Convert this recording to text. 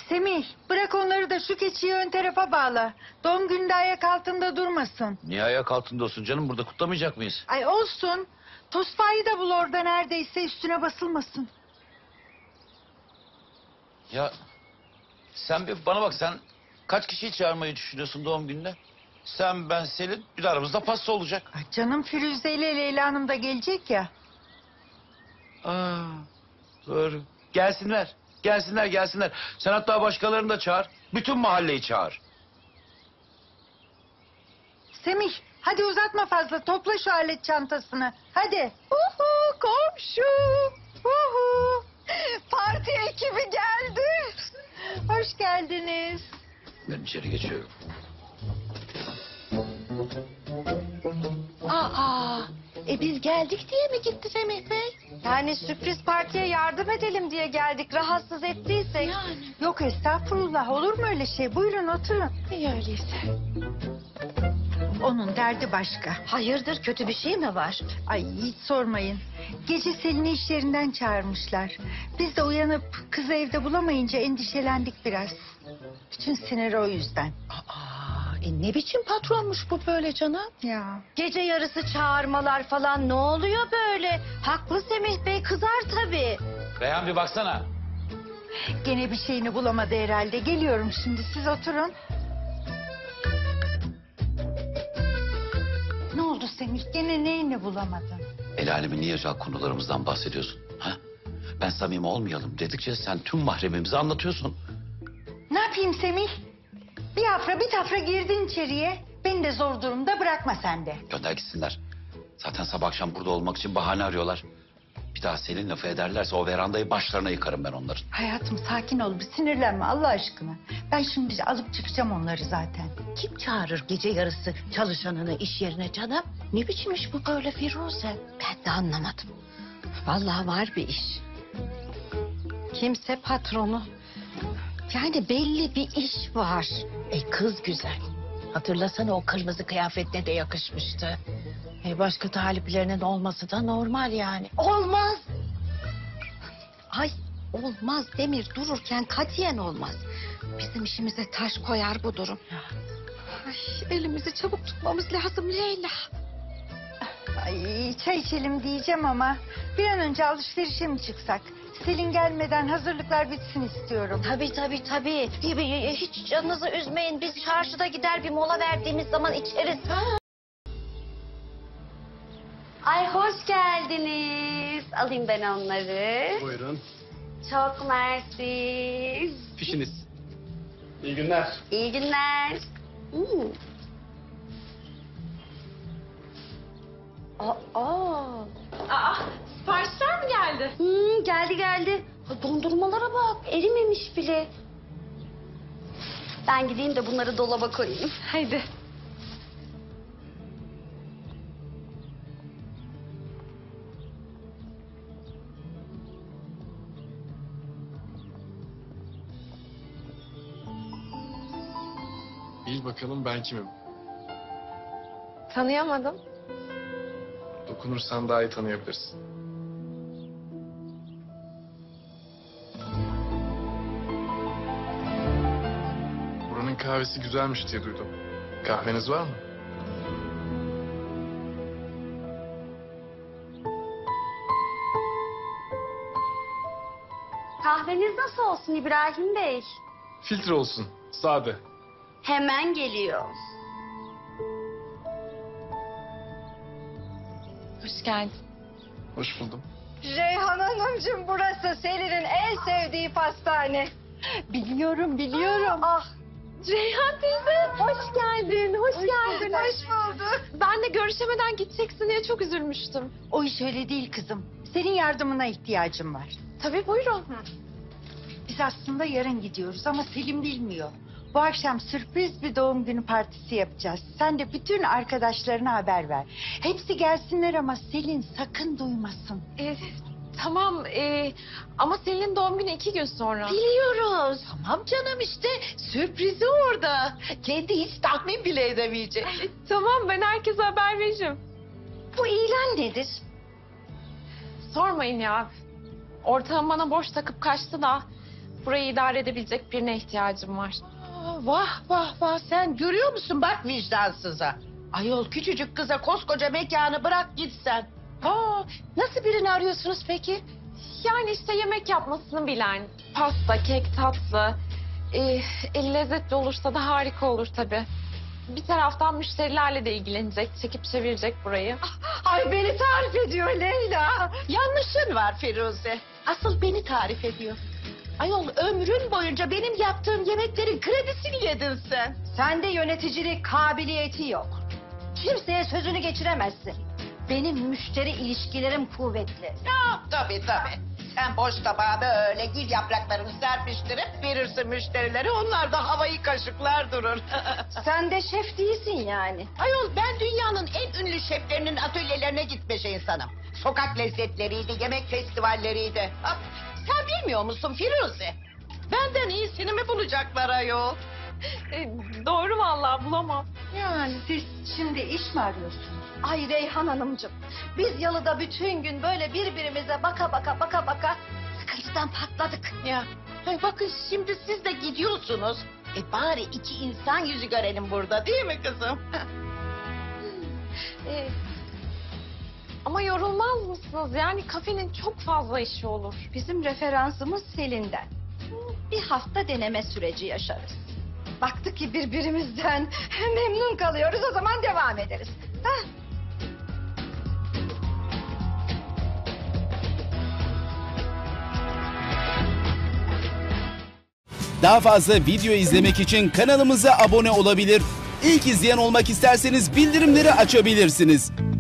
Semih, bırak onları da şu keçiyi ön tarafa bağla. Doğum gününde ayak altında durmasın. Niye ayak altında olsun canım? Burada kutlamayacak mıyız? Ay olsun. Tosbağayı da bul orada neredeyse, üstüne basılmasın. Ya sen bir bana bak, sen kaç kişiyi çağırmayı düşünüyorsun doğum gününe? Sen, ben, Selin, bir de aramızda pasta olacak. Ay canım, Firuze ile Leyla Hanım da gelecek ya. Aa, doğru. Gelsinler. Gelsinler, gelsinler. Sen hatta başkalarını da çağır. Bütün mahalleyi çağır. Semih, hadi uzatma fazla, topla şu alet çantasını. Hadi. Uhu, komşu. Uhu. Parti ekibi geldi. Hoş geldiniz. Ben içeri geçiyorum. Aa, biz geldik diye mi gitti Semih Bey? Yani sürpriz partiye yardım edelim diye geldik. Rahatsız ettiysek. Yani. Yok estağfurullah, olur mu öyle şey? Buyurun oturun. İyi öyleyse. Onun derdi başka. Hayırdır, kötü bir şey mi var? Ay hiç sormayın. Gece Selin'i iş yerinden çağırmışlar. Biz de uyanıp kızı evde bulamayınca endişelendik biraz. Bütün siniri o yüzden. Ne biçim patronmuş bu böyle canım? Ya. Gece yarısı çağırmalar falan ne oluyor böyle? Haklı Semih Bey, kızar tabii. Reyhan bir baksana. Gene bir şeyini bulamadı herhalde. Geliyorum şimdi, siz oturun. Ne oldu Semih? Gene neyini bulamadın? El alemin niye özel konularımızdan bahsediyorsun? Ha? Ben samimi olmayalım dedikçe sen tüm mahremimizi anlatıyorsun. Ne yapayım Semih? Bir afra bir tafra girdin içeriye. Beni de zor durumda bırakma sen de. Gönder gitsinler. Zaten sabah akşam burada olmak için bahane arıyorlar. Bir daha Selin lafı ederlerse o verandayı başlarına yıkarım ben onların. Hayatım sakin ol, bir sinirlenme Allah aşkına. Ben şimdi alıp çıkacağım onları zaten. Kim çağırır gece yarısı çalışanını iş yerine canım? Ne biçim iş bu böyle Firuze? Ben de anlamadım. Vallahi var bir iş. Kimse patronu. Yani belli bir iş var. Kız güzel. Hatırlasana, o kırmızı kıyafetle de yakışmıştı. Başka taliplerinin olması da normal yani. Olmaz. Ay olmaz Demir, dururken katiyen olmaz. Bizim işimize taş koyar bu durum. Ay, elimizi çabuk tutmamız lazım Leyla. Ay, çay içelim diyeceğim ama bir an önce alışverişe mi çıksak? Selin gelmeden hazırlıklar bitsin istiyorum. Tabii. Hiç canınızı üzmeyin. Biz çarşıda gider bir mola verdiğimiz zaman içeriz. Ay hoş geldiniz. Alayım ben onları. Buyurun. Çok mersi. Fişiniz. İyi günler. İyi günler. Hmm. Siparişler mi geldi? Geldi. Ha, dondurmalara bak. Erimemiş bile. Ben gideyim de bunları dolaba koyayım. Haydi. Bil bakalım ben kimim? Tanıyamadım. Dokunursan daha iyi tanıyabilirsin. Buranın kahvesi güzelmiş diye duydum. Kahveniz var mı? Kahveniz nasıl olsun İbrahim Bey? Filtre olsun. Sade. Hemen geliyor. Hoş geldin. Hoş buldum. Reyhan Hanımcığım, burası Selin'in en sevdiği pastane. Biliyorum. Ah, Reyhan teyze, hoş geldin. Hoş geldin. hoş bulduk. Ben de görüşemeden gideceksin diye çok üzülmüştüm. O iş öyle değil kızım. Senin yardımına ihtiyacım var. Tabii buyurun. Biz aslında yarın gidiyoruz ama Selim bilmiyor. Bu akşam sürpriz bir doğum günü partisi yapacağız. Sen de bütün arkadaşlarına haber ver. Hepsi gelsinler ama Selin sakın duymasın. Tamam ama Selin'in doğum günü 2 gün sonra. Biliyoruz. Tamam canım, işte sürprizi orada. Kendi hiç tahmin bile edemeyecek. Tamam, ben herkese haber veririm. Bu ilan nedir? Sormayın ya. Ortağım bana borç takıp kaçtı da Burayı idare edebilecek birine ihtiyacım var. Vah vah vah, sen görüyor musun bak vicdansıza. Ayol, küçücük kıza koskoca mekanı bırak gitsen. Nasıl birini arıyorsunuz peki? Yani işte yemek yapmasını bilen, pasta, kek, tatlı. Eli lezzetli olursa da harika olur tabii. Bir taraftan müşterilerle de ilgilenecek, çekip çevirecek burayı. Ay, beni tarif ediyor Leyla. Yanlışın var Firuze. Asıl beni tarif ediyor. Ayol, ömrün boyunca benim yaptığım yemeklerin kredisini yedin sen. Sende yöneticilik kabiliyeti yok. Kimseye sözünü geçiremezsin. Benim müşteri ilişkilerim kuvvetli. Tabii. Sen boş tabağa böyle gül yapraklarını serpiştirip verirsin müşterilere. Onlar da havayı kaşıklar durur. Sen de şef değilsin yani. Ayol, ben dünyanın en ünlü şeflerinin atölyelerine gitmiş insanım. Sokak lezzetleriydi, yemek festivalleriydi. Sen bilmiyor musun Firuze? Benden iyisini mi bulacaklar ayol? Doğru vallahi bulamam. Yani. Siz şimdi iş mi arıyorsunuz? Ay Reyhan Hanımcığım, biz yalıda bütün gün böyle birbirimize baka baka sıkıntıdan patladık. Ya. Bakın şimdi siz de gidiyorsunuz. Bari iki insan yüzü görelim burada, değil mi kızım? Ama yorulmaz mısınız? Yani kafenin çok fazla işi olur. Bizim referansımız Selin'den. Bir hafta deneme süreci yaşarız. Baktık ki birbirimizden memnun kalıyoruz, o zaman devam ederiz. Hah. Daha fazla video izlemek için kanalımıza abone olabilir. İlk izleyen olmak isterseniz bildirimleri açabilirsiniz.